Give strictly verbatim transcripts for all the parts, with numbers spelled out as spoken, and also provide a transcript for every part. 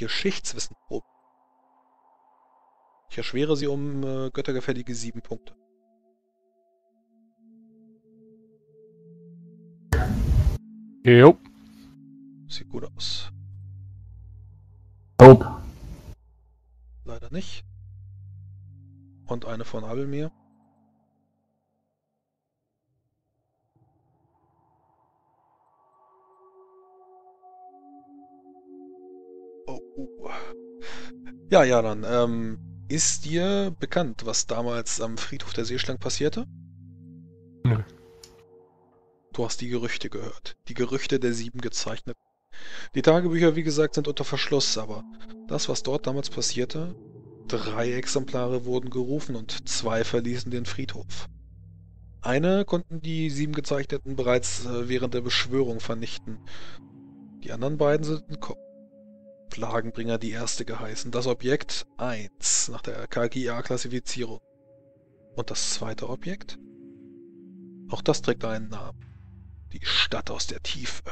Geschichtswissenprobe. Ich erschwere sie um äh, göttergefällige sieben Punkte. Jo. Sieht gut aus. Nope. Leider nicht. Und eine von Abelmir. Oh, uh. Ja, ja, dann. Ähm, ist dir bekannt, was damals am Friedhof der Seeschlangen passierte? Nö. Du hast die Gerüchte gehört. Die Gerüchte der sieben Gezeichneten. Die Tagebücher, wie gesagt, sind unter Verschluss, aber das, was dort damals passierte, drei Exemplare wurden gerufen und zwei verließen den Friedhof. Eine konnten die sieben Gezeichneten bereits äh, während der Beschwörung vernichten. Die anderen beiden sind entkommen. Plagenbringer die erste geheißen. Das Objekt eins nach der K G A-Klassifizierung. Und das zweite Objekt? Auch das trägt einen Namen. Die Stadt aus der Tiefe.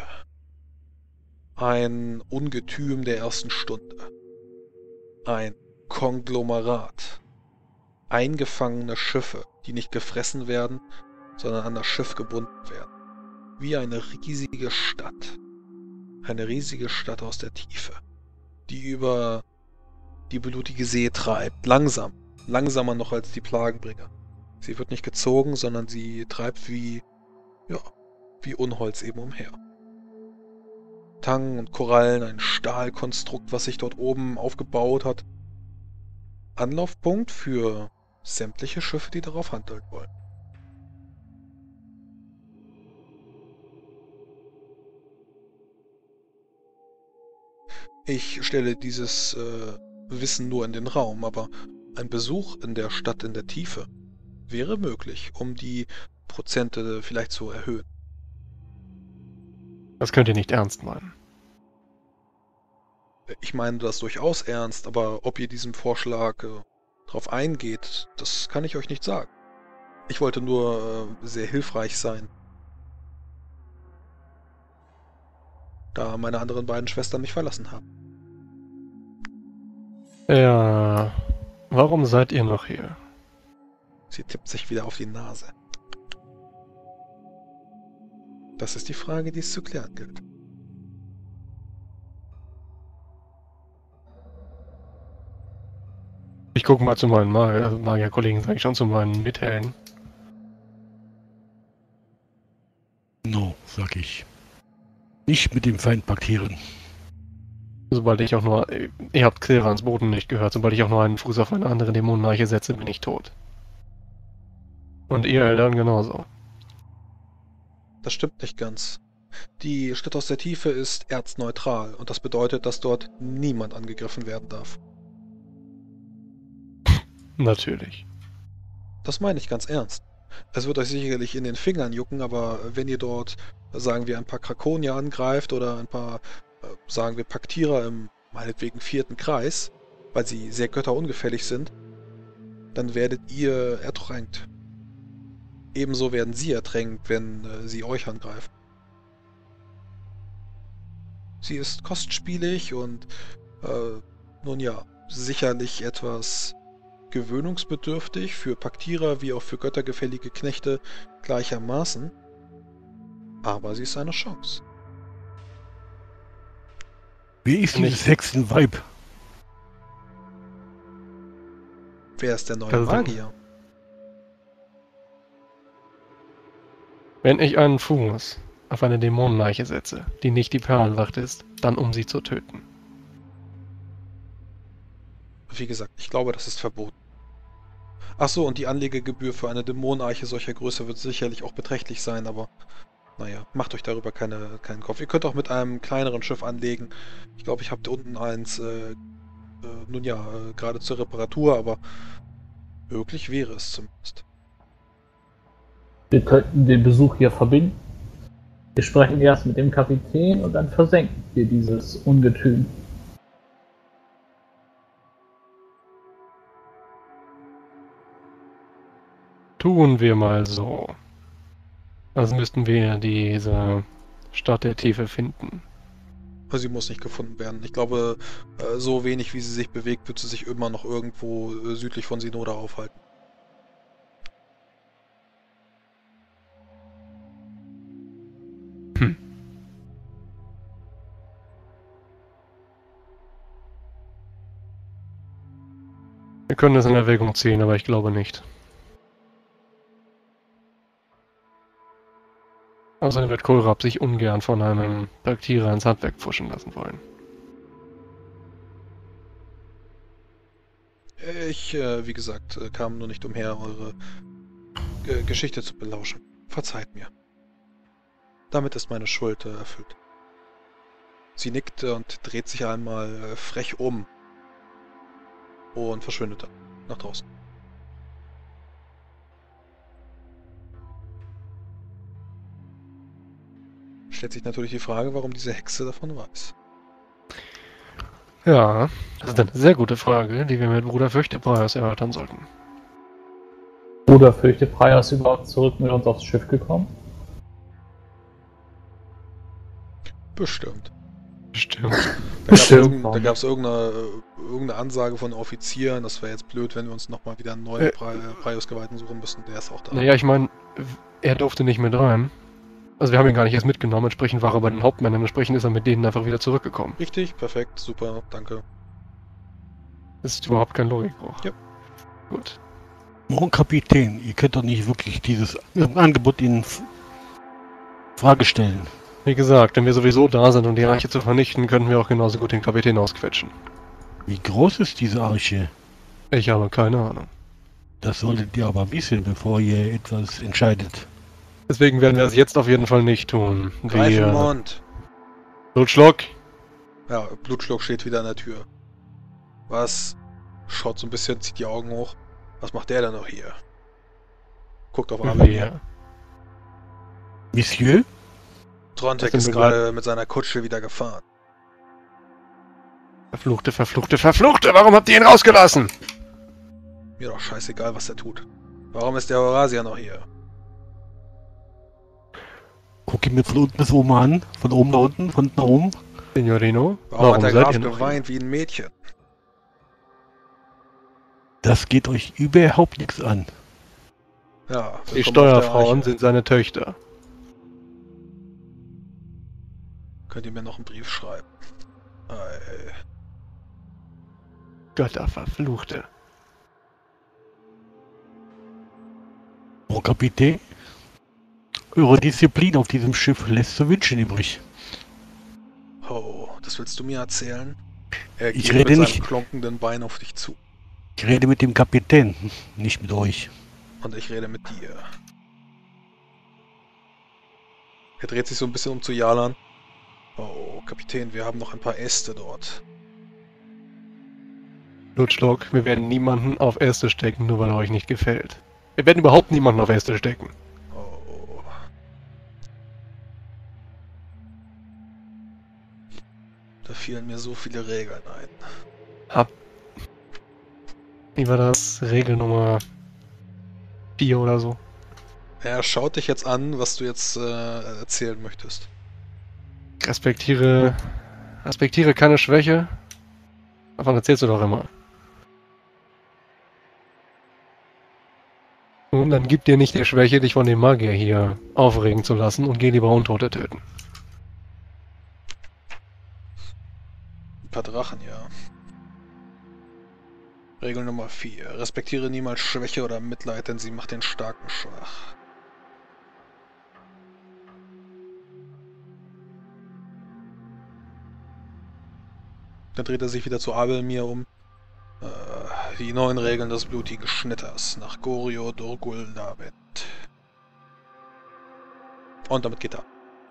Ein Ungetüm der ersten Stunde. Ein Konglomerat. Eingefangene Schiffe, die nicht gefressen werden, sondern an das Schiff gebunden werden. Wie eine riesige Stadt. Eine riesige Stadt aus der Tiefe, die über die blutige See treibt. Langsam. Langsamer noch als die Plagenbringer. Sie wird nicht gezogen, sondern sie treibt wie, ja, wie Unholz eben umher. Tangen und Korallen, ein Stahlkonstrukt, was sich dort oben aufgebaut hat. Anlaufpunkt für sämtliche Schiffe, die darauf handeln wollen. Ich stelle dieses äh, Wissen nur in den Raum, aber ein Besuch in der Stadt in der Tiefe wäre möglich, um die Prozente vielleicht zu erhöhen. Das könnt ihr nicht ernst meinen. Ich meine das durchaus ernst, aber ob ihr diesem Vorschlag äh, drauf eingeht, das kann ich euch nicht sagen. Ich wollte nur äh, sehr hilfreich sein, da meine anderen beiden Schwestern mich verlassen haben. Ja. Warum seid ihr noch hier? Sie tippt sich wieder auf die Nase. Das ist die Frage, die es zu klären gilt. Ich gucke mal zu meinen Mag also Magierkollegen, sage ich schon, zu meinen Mithelden. No, sag ich. Nicht mit dem Feind paktieren. Sobald ich auch nur... Ihr habt Xerans Boten nicht gehört. Sobald ich auch nur einen Fuß auf eine andere Dämoneneiche setze, bin ich tot. Und ihr Eltern genauso. Das stimmt nicht ganz. Die Stadt aus der Tiefe ist erzneutral und das bedeutet, dass dort niemand angegriffen werden darf. Natürlich. Das meine ich ganz ernst. Es wird euch sicherlich in den Fingern jucken, aber wenn ihr dort, sagen wir, ein paar Krakonier angreift oder ein paar, äh, sagen wir, Paktierer im meinetwegen vierten Kreis, weil sie sehr götterungefällig sind, dann werdet ihr ertränkt. Ebenso werden sie ertränkt, wenn äh, sie euch angreifen. Sie ist kostspielig und, äh, nun ja, sicherlich etwas gewöhnungsbedürftig für Paktierer wie auch für göttergefällige Knechte gleichermaßen. Aber sie ist eine Chance. Wie ist Nicht. dieses Hexenweib? Wer ist der neue Also, Magier? Wenn ich einen Fuß auf eine Dämonenleiche setze, die nicht die Perlenwacht ist, dann um sie zu töten. Wie gesagt, ich glaube, das ist verboten. Ach so, und die Anlegegebühr für eine Dämoneneiche solcher Größe wird sicherlich auch beträchtlich sein, aber naja, macht euch darüber keine, keinen Kopf. Ihr könnt auch mit einem kleineren Schiff anlegen. Ich glaube, ich habe da unten eins, äh, äh, nun ja, äh, gerade zur Reparatur, aber möglich wäre es zumindest. Wir könnten den Besuch hier verbinden. Wir sprechen erst mit dem Kapitän und dann versenken wir dieses Ungetüm. Tun wir mal so. Also müssten wir diese Stadt der Tiefe finden. Also sie muss nicht gefunden werden. Ich glaube, äh, so wenig wie sie sich bewegt, wird sie sich immer noch irgendwo äh, südlich von Sinoda aufhalten. Hm. Wir können das in Erwägung ziehen, aber ich glaube nicht. Außerdem wird Kohlrapp sich ungern von einem Taktierer ins Handwerk pfuschen lassen wollen. Ich, äh, wie gesagt, äh, kam nur nicht umher, eure äh, Geschichte zu belauschen. Verzeiht mir. Damit ist meine Schuld äh, erfüllt. Sie nickt und dreht sich einmal äh, frech um und verschwindet dann nach draußen. Stellt sich natürlich die Frage, warum diese Hexe davon weiß. Ja, das ist eine sehr gute Frage, die wir mit Bruder Fürchtebreiers erörtern sollten. Bruder Fürchtebreier ist überhaupt zurück mit uns aufs Schiff gekommen? Bestimmt. Stimmt. Da gab es Bestimmt. irgendeine, da gab's irgendeine, irgendeine Ansage von Offizieren, das wäre jetzt blöd, wenn wir uns nochmal wieder einen neuen Äh. Prius-Geweihten suchen müssten, der ist auch da. Naja, ich meine, er durfte nicht mit rein. Also wir haben ihn gar nicht erst mitgenommen, entsprechend war er bei den Hauptmännern, entsprechend ist er mit denen einfach wieder zurückgekommen. Richtig, perfekt, super, danke. Das ist überhaupt kein Logikbruch. Ja. Gut. Mon Kapitän, ihr könnt doch nicht wirklich dieses Angebot in Frage stellen. Wie gesagt, wenn wir sowieso da sind, um die Arche zu vernichten, könnten wir auch genauso gut den Kapitän ausquetschen. Wie groß ist diese Arche? Ich habe keine Ahnung. Das solltet ihr aber wissen, bevor ihr etwas entscheidet. Deswegen werden wir es jetzt auf jeden Fall nicht tun. Greif im Wir... Mund! Blutschluck! Ja, Blutschluck steht wieder an der Tür. Was? Schaut so ein bisschen, zieht die Augen hoch. Was macht der denn noch hier? Guckt auf Armin. Wir... Monsieur? Trontek Das ist sind wir gerade mit seiner Kutsche wieder gefahren. Verfluchte, verfluchte, verfluchte! Warum habt ihr ihn rausgelassen? Mir doch scheißegal, was er tut. Warum ist der Horasia noch hier? Guck ihn mir von unten bis oben an. Von oben nach unten, von unten nach oben. Signorino, Warum, warum hat der seid Graf ihr noch geweint wie ein Mädchen? Das geht euch überhaupt nichts an. Ja, hier? Die willkommen auf der Steuerfrauen Arche. sind seine Töchter. Könnt ihr mir noch einen Brief schreiben? Ei. Götter verfluchte. Mon Kapitän? Eure Disziplin auf diesem Schiff lässt zu wünschen übrig. Oh, das willst du mir erzählen? Er Ich geht rede mit seinem nicht- klonkenden Bein auf dich zu. Ich rede mit dem Kapitän, nicht mit euch. Und ich rede mit dir. Er dreht sich so ein bisschen um zu Jalan. Oh, Kapitän, wir haben noch ein paar Äste dort. Blutschluck, wir werden niemanden auf Äste stecken, nur weil er euch nicht gefällt. Wir werden überhaupt niemanden auf Äste stecken. Oh. Da fielen mir so viele Regeln ein. Hab... Wie war das? Regel Nummer vier oder so? Er schaut dich jetzt an, was du jetzt äh, erzählen möchtest. Respektiere... Respektiere keine Schwäche. Davon erzählst du doch immer. Und dann gib dir nicht die Schwäche, dich von dem Magier hier aufregen zu lassen und geh lieber Untote töten. Ein paar Drachen, ja. Regel Nummer vier. Respektiere niemals Schwäche oder Mitleid, denn sie macht den Starken schwach. Dann dreht er sich wieder zu Abelmir um. Äh, die neuen Regeln des blutigen Schnitters nach Gorio Durgul David. Und damit geht er.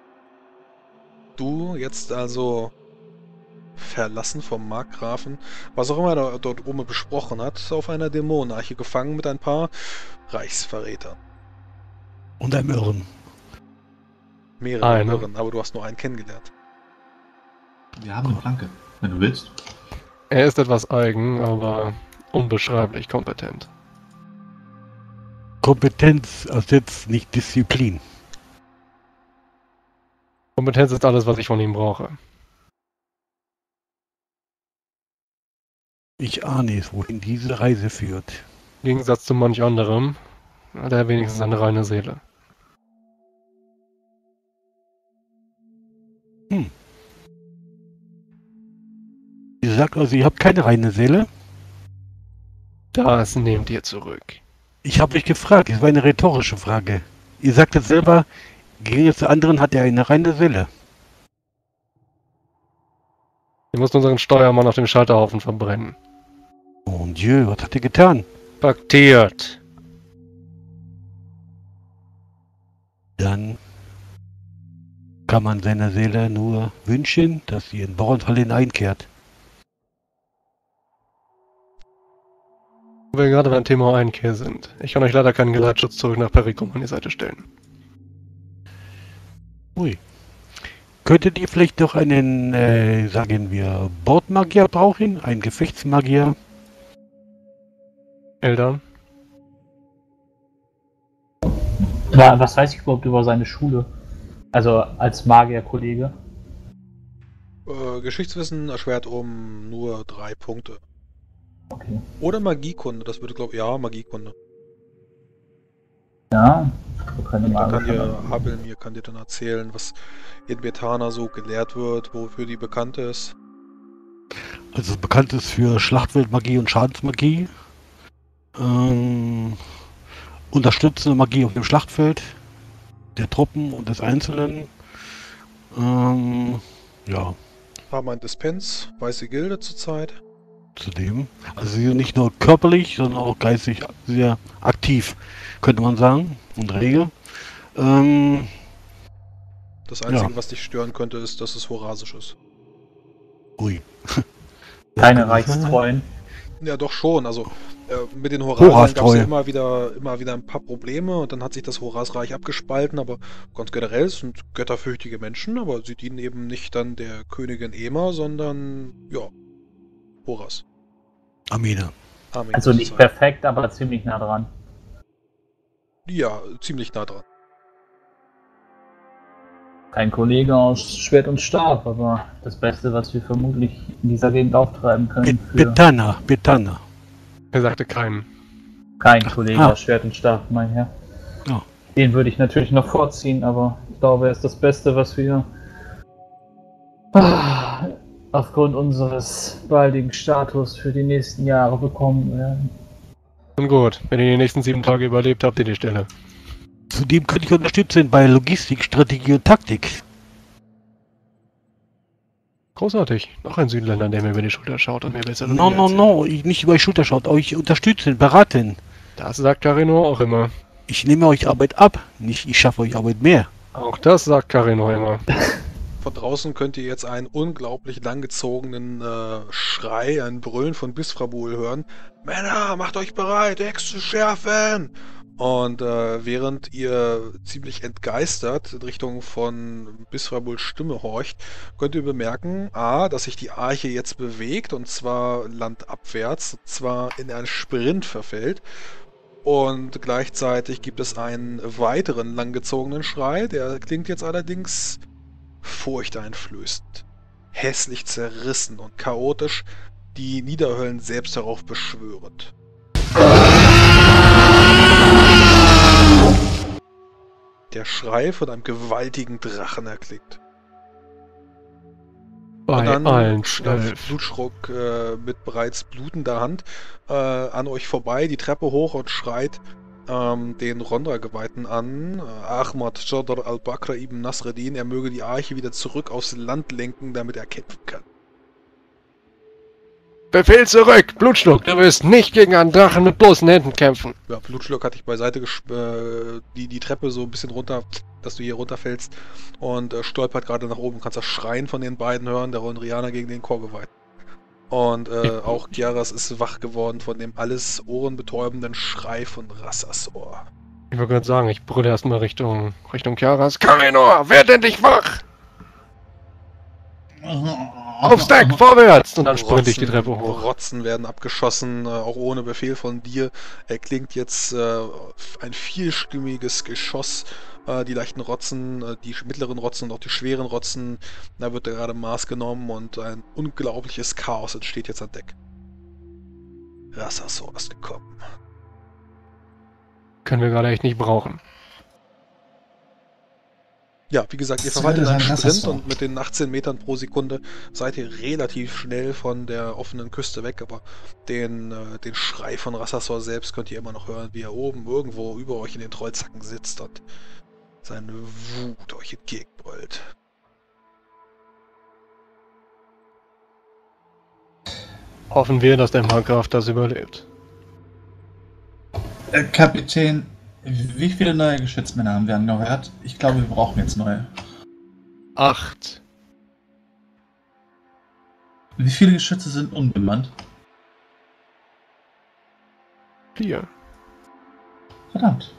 Du jetzt also verlassen vom Markgrafen, was auch immer er dort oben besprochen hat, auf einer Dämonenarche gefangen mit ein paar Reichsverrätern. Und einem Irren. Mehrere Eine. Irren, aber du hast nur einen kennengelernt. Wir haben eine Planke, wenn du willst. Er ist etwas eigen, aber unbeschreiblich kompetent. Kompetenz ersetzt nicht Disziplin. Kompetenz ist alles, was ich von ihm brauche. Ich ahne es, wohin diese Reise führt. Im Gegensatz zu manch anderem hat er wenigstens eine reine Seele. Hm. Ihr sagt also, ihr habt keine reine Seele? Das nehmt ihr zurück. Ich habe euch gefragt, es war eine rhetorische Frage. Ihr sagtet selber, gegen zu anderen hat er eine reine Seele. Ihr müsst unseren Steuermann auf dem Scheiterhaufen verbrennen. Mon Dieu, was hat er getan? Paktiert. Dann kann man seiner Seele nur wünschen, dass sie in Bauernfallen einkehrt. Wo wir gerade beim Thema Einkehr sind. Ich kann euch leider keinen Geleitschutz zurück nach Perikum an die Seite stellen. Ui. Könntet ihr vielleicht doch einen, äh, sagen wir, Bordmagier brauchen? Einen Gefechtsmagier? Eltern? Wa- Was weiß ich überhaupt über seine Schule? Also als Magierkollege. Äh, Geschichtswissen erschwert um nur drei Punkte. Okay. Oder Magiekunde, das würde glaube ich, ja, Magiekunde. Ja, so könnte Da man. kann dir Abel mir kann dir dann erzählen, was in Betana so gelehrt wird, wofür die bekannt ist. Also bekannt ist für Schlachtfeldmagie und Schadensmagie. Ähm, unterstützende Magie auf dem Schlachtfeld der Truppen und des Einzelnen. Ähm, ja, Haben ein Dispens, weiße Gilde zurzeit. zudem. Also sie sind nicht nur körperlich, sondern auch geistig sehr aktiv, könnte man sagen, und rege. Ähm, Das Einzige, Ja. was dich stören könnte, ist, dass es horasisch ist. ui. Keine Reichstreuen. Ja, doch schon. Also äh, mit den Horasiern gab es Horastreue. ja immer wieder, immer wieder ein paar Probleme und dann hat sich das Horasreich abgespalten, aber ganz generell sind götterfürchtige Menschen, aber sie dienen eben nicht dann der Königin Ema, sondern ja, Horas. Amina. Amen. Also nicht sozusagen. perfekt, aber ziemlich nah dran. Ja, ziemlich nah dran. Kein Kollege aus Schwert und Stab, aber das Beste, was wir vermutlich in dieser Gegend auftreiben können. Bet- Für Betana, Betana. Er sagte keinen. kein Kollege Ah. aus Schwert und Stab, mein Herr. Ja. Den würde ich natürlich noch vorziehen, aber ich glaube, er ist das Beste, was wir ah, aufgrund unseres baldigen Status für die nächsten Jahre bekommen werden. Und gut, wenn ihr die nächsten sieben Tage überlebt, habt ihr die Stelle. Zudem könnte ich unterstützen bei Logistik, Strategie und Taktik. Großartig. Noch ein Südländer, der mir über die Schulter schaut und mir besser No, no, no, ich nicht über die Schulter schaut, euch unterstützen, beraten. Das sagt Carino auch immer. Ich nehme euch Arbeit ab, nicht ich schaffe euch Arbeit mehr. Auch das sagt Carino immer. Von draußen könnt ihr jetzt einen unglaublich langgezogenen äh, Schrei, ein Brüllen von Bisfrabul hören. Männer, macht euch bereit, Ex zu schärfen! Und äh, während ihr ziemlich entgeistert in Richtung von Bisfrabuls Stimme horcht, könnt ihr bemerken, a, dass sich die Arche jetzt bewegt, und zwar landabwärts, und zwar in einen Sprint verfällt. Und gleichzeitig gibt es einen weiteren langgezogenen Schrei, der klingt jetzt allerdings furchteinflößend, hässlich zerrissen und chaotisch, die Niederhöllen selbst darauf beschwörend. Der Schrei von einem gewaltigen Drachen erklingt. Bei Und dann allen schnellt zwölf. Blutschruck äh, mit bereits blutender Hand äh, an euch vorbei, die Treppe hoch und schreit ähm, den Rondra-Geweihten an. Äh, Ahmad Jodr al-Bakr ibn Nasreddin, er möge die Arche wieder zurück aufs Land lenken, damit er kämpfen kann. Befehl zurück! Blutschluck, du wirst nicht gegen einen Drachen mit bloßen Händen kämpfen. Ja, Blutschluck hat dich beiseite gesp äh, die, die Treppe so ein bisschen runter, dass du hier runterfällst und äh, stolpert gerade nach oben. Du kannst das Schreien von den beiden hören, der Rondrianer gegen den Chorgeweihten. Und äh, auch Kiaras ist wach geworden von dem alles ohrenbetäubenden Schrei von Rassasor. Ich wollte gerade sagen, ich brülle erstmal Richtung, Richtung Chiaras. Karinor, werd endlich wach! Aufs Deck, vorwärts! Und dann sprinte ich die Treppe hoch. Rotzen werden abgeschossen, äh, auch ohne Befehl von dir. Erklingt jetzt äh, ein vielstimmiges Geschoss. Äh, die leichten Rotzen, äh, die mittleren Rotzen und auch die schweren Rotzen, da wird gerade Maß genommen und ein unglaubliches Chaos entsteht jetzt an Deck. Rassassor ist gekommen. Können wir gerade echt nicht brauchen. Ja, wie gesagt, ihr Das verwaltet würde einen sein Sprint Rassassor. und mit den achtzehn Metern pro Sekunde seid ihr relativ schnell von der offenen Küste weg, aber den, äh, den Schrei von Rassassor selbst könnt ihr immer noch hören, wie er oben irgendwo über euch in den Trollzacken sitzt und seine Wut euch entgegenbrüllt. Hoffen wir, dass der Markgraf das überlebt. Äh, Kapitän, wie viele neue Geschützmänner haben wir angehört? Ich glaube, wir brauchen jetzt neue. Acht. Wie viele Geschütze sind unbemannt? Vier. Verdammt.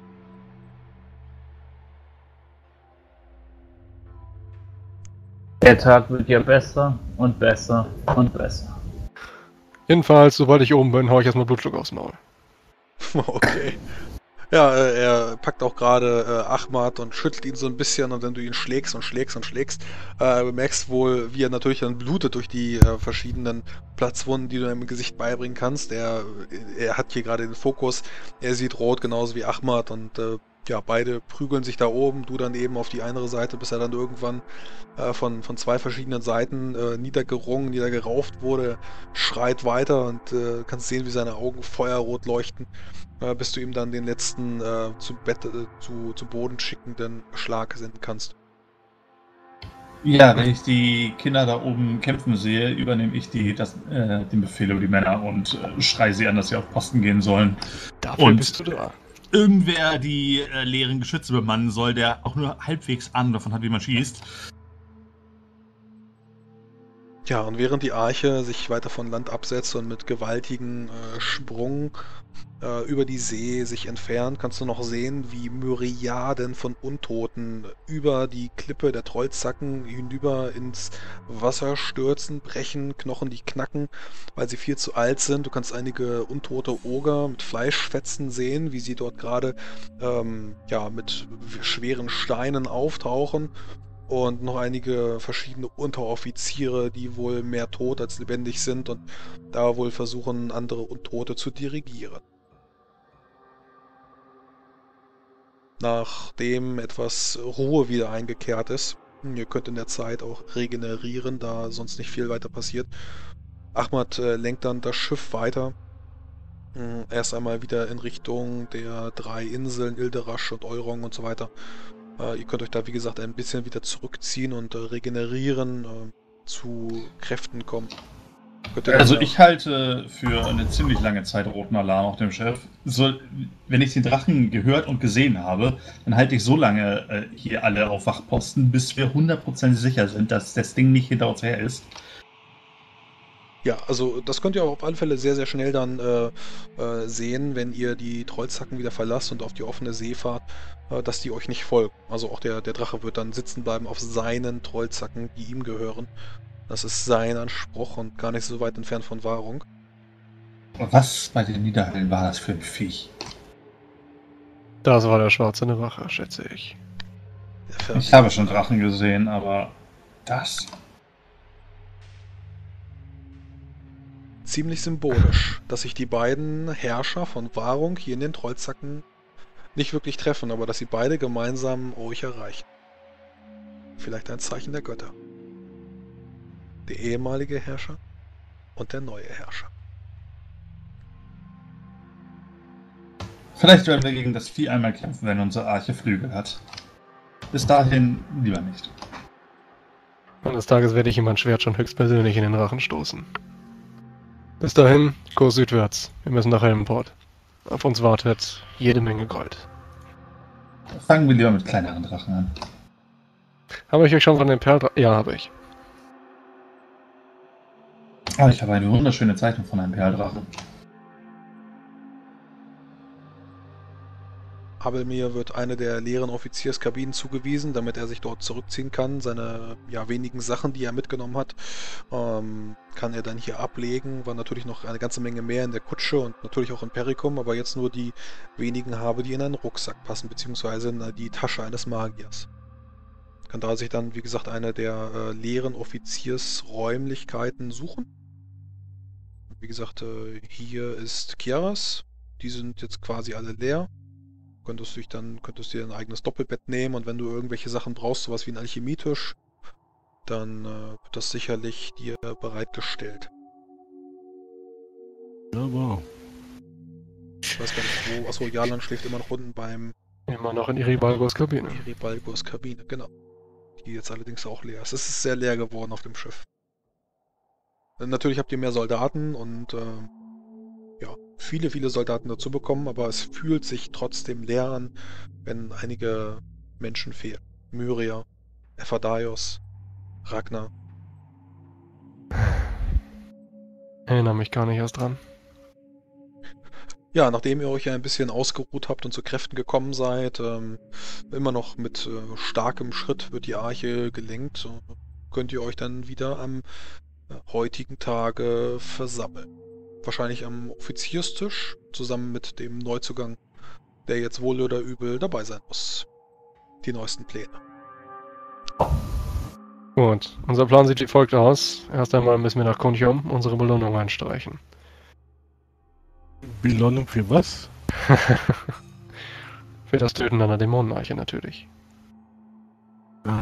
Der Tag wird ja besser und besser und besser. Jedenfalls, sobald ich oben bin, hau ich erstmal Blutstück aufs Maul. Okay. Ja, äh, er packt auch gerade äh, Ahmad und schüttelt ihn so ein bisschen und wenn du ihn schlägst und schlägst und schlägst, äh, bemerkst wohl, wie er natürlich dann blutet durch die äh, verschiedenen Platzwunden, die du im Gesicht beibringen kannst. Er, er hat hier gerade den Fokus, er sieht rot genauso wie Ahmad und äh, ja, beide prügeln sich da oben, du dann eben auf die andere Seite, bis er dann irgendwann äh, von, von zwei verschiedenen Seiten äh, niedergerungen, niedergerauft wurde, schreit weiter und äh, kannst sehen, wie seine Augen feuerrot leuchten. Äh, bis du ihm dann den letzten äh, zu, Bett, äh, zu, zu Boden schickenden Schlag senden kannst. Ja, wenn ich die Kinder da oben kämpfen sehe, übernehme ich die, das, äh, den Befehl über die Männer und äh, schreie sie an, dass sie auf Posten gehen sollen. Dafür Und- bist du da. Irgendwer die äh, leeren Geschütze bemannen soll, der auch nur halbwegs Ahnung davon hat, wie man schießt. Ja, und während die Arche sich weiter von Land absetzt und mit gewaltigen äh, Sprung äh, über die See sich entfernt, kannst du noch sehen, wie Myriaden von Untoten über die Klippe der Trollzacken hinüber ins Wasser stürzen, brechen, Knochen, die knacken, weil sie viel zu alt sind. Du kannst einige untote Oger mit Fleischfetzen sehen, wie sie dort gerade ähm, ja, mit schweren Steinen auftauchen. Und noch einige verschiedene Unteroffiziere, die wohl mehr tot als lebendig sind und da wohl versuchen, andere Untote zu dirigieren. Nachdem etwas Ruhe wieder eingekehrt ist, ihr könnt in der Zeit auch regenerieren, da sonst nicht viel weiter passiert. Ahmad äh, lenkt dann das Schiff weiter. Mh, erst einmal wieder in Richtung der drei Inseln, Ilderasch und Eurong und so weiter. Äh, ihr könnt euch da, wie gesagt, ein bisschen wieder zurückziehen und äh, regenerieren, äh, zu Kräften kommen. Könnt ihr Also dann, ich halte für eine ziemlich lange Zeit roten Alarm auf dem Schiff. So, wenn ich den Drachen gehört und gesehen habe, dann halte ich so lange äh, hier alle auf Wachposten, bis wir hundert Prozent sicher sind, dass das Ding nicht hinter uns her ist. Ja, also das könnt ihr auch auf alle Fälle sehr, sehr schnell dann äh, äh, sehen, wenn ihr die Trollzacken wieder verlasst und auf die offene See fahrt, äh, dass die euch nicht folgen. Also auch der, der Drache wird dann sitzen bleiben auf seinen Trollzacken, die ihm gehören. Das ist sein Anspruch und gar nicht so weit entfernt von Wahrung. Was bei den Niederhallen war das für ein Viech? Das war der schwarze Wache, schätze ich. Der Ich habe schon Drachen gesehen, aber das? Ziemlich symbolisch, dass sich die beiden Herrscher von Wahrung hier in den Trollzacken nicht wirklich treffen, aber dass sie beide gemeinsam euch erreichen. Vielleicht ein Zeichen der Götter. Der ehemalige Herrscher und der neue Herrscher. Vielleicht werden wir gegen das Vieh einmal kämpfen, wenn unsere Arche Flügel hat. Bis dahin lieber nicht. Eines Tages werde ich ihm mein Schwert schon höchstpersönlich in den Rachen stoßen. Bis dahin, Kurs südwärts. Wir müssen nach Helmport. Auf uns wartet jede Menge Gold. Fangen wir lieber mit kleineren Drachen an. Habe ich euch schon von den Perldrachen... Ja, habe ich. Oh, ich habe eine wunderschöne Zeichnung von einem Perldrachen. Abelmir wird eine der leeren Offizierskabinen zugewiesen, damit er sich dort zurückziehen kann. Seine ja, wenigen Sachen, die er mitgenommen hat, ähm, kann er dann hier ablegen. War natürlich noch eine ganze Menge mehr in der Kutsche und natürlich auch in Perikum, aber jetzt nur die wenigen habe, die in einen Rucksack passen, beziehungsweise in die Tasche eines Magiers. Kann da sich dann, wie gesagt, eine der äh, leeren Offiziersräumlichkeiten suchen. wie gesagt, äh, hier ist Kiaras. Die sind jetzt quasi alle leer. Könntest du dich dann, könntest dir ein eigenes Doppelbett nehmen und wenn du irgendwelche Sachen brauchst, sowas wie einen Alchemietisch, dann äh, wird das sicherlich dir bereitgestellt. Ja, wow. Ich weiß gar nicht wo. Achso, Jalan schläft immer noch unten beim Immer noch in Iribalgos Kabine. Iribalgos Kabine, genau. Die jetzt allerdings auch leer ist. Es ist sehr leer geworden auf dem Schiff. Natürlich habt ihr mehr Soldaten und äh, ja, viele, viele Soldaten dazu bekommen, aber es fühlt sich trotzdem leer an, wenn einige Menschen fehlen. Myria, Ephadaios, Ragnar. Erinnere mich gar nicht erst dran. Ja, nachdem ihr euch ja ein bisschen ausgeruht habt und zu Kräften gekommen seid, ähm, immer noch mit äh, starkem Schritt wird die Arche gelenkt, äh, könnt ihr euch dann wieder am äh, heutigen Tage versammeln. Wahrscheinlich am Offizierstisch, zusammen mit dem Neuzugang, der jetzt wohl oder übel dabei sein muss. Die neuesten Pläne. Gut, unser Plan sieht wie folgt aus. Erst einmal müssen wir nach Kuntium unsere Belohnung einstreichen. Belohnung für was? Für das Töten einer Dämonenarche natürlich. Ah.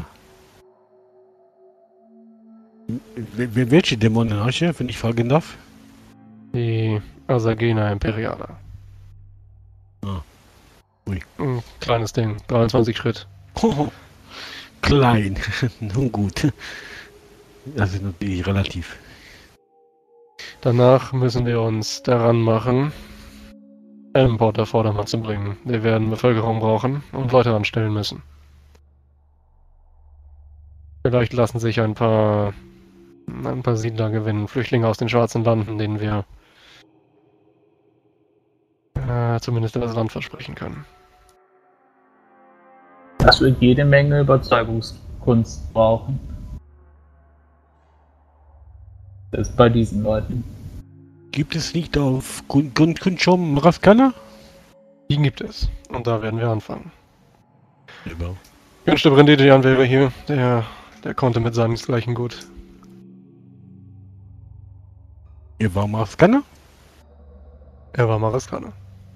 Wel- Welche Dämonenarche, wenn ich fragen darf? Die Asagena Imperiala. Ah. Ui. Ein kleines Ding, dreiundzwanzig Schritt. Oh, klein. Nun gut. Das ist natürlich relativ. Danach müssen wir uns daran machen, Ellenport auf Vordermann zu bringen. Wir werden Bevölkerung brauchen und Leute anstellen müssen. Vielleicht lassen sich ein paar ein paar Siedler gewinnen, Flüchtlinge aus den schwarzen Landen, denen wir äh, zumindest das Land versprechen können. Das wird jede Menge Überzeugungskunst brauchen. Das ist bei diesen Leuten. Gibt es nicht auf Kunchom Raskana? Die gibt es. Und da werden wir anfangen. Ja. Günstig Brindetian wäre hier. Der, der konnte mit seinesgleichen gut. Ihr war Raskana? Er war Mariskaner.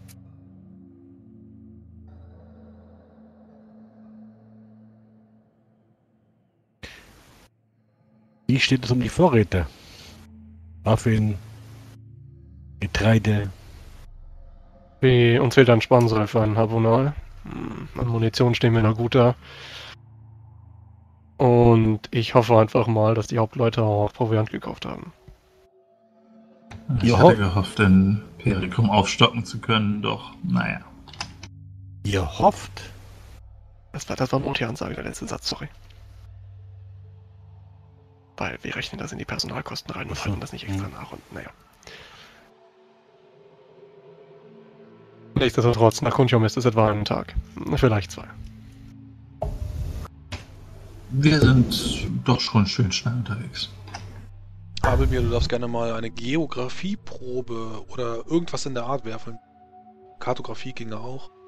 Wie steht es um die Vorräte? Waffen, Getreide. Wie uns fehlt ein Spannseil für einen Habonal. Hm, An Munition stehen wir noch gut da. Und ich hoffe einfach mal, dass die Hauptleute auch Proviant gekauft haben. Ich Ja. hatte gehofft, in Perikum aufstocken zu können, doch naja. Ihr hofft? Das war, das war Monty-Ansage, der letzte Satz, sorry. Weil wir rechnen das in die Personalkosten rein und Ach so. halten das nicht extra Hm. nach und naja. Nichtsdestotrotz, nach Kuntium ist es etwa einen Tag. Vielleicht zwei. Wir sind doch schon schön schnell unterwegs. Abelmir, du darfst gerne mal eine Geografieprobe oder irgendwas in der Art werfen. Kartografie ginge auch.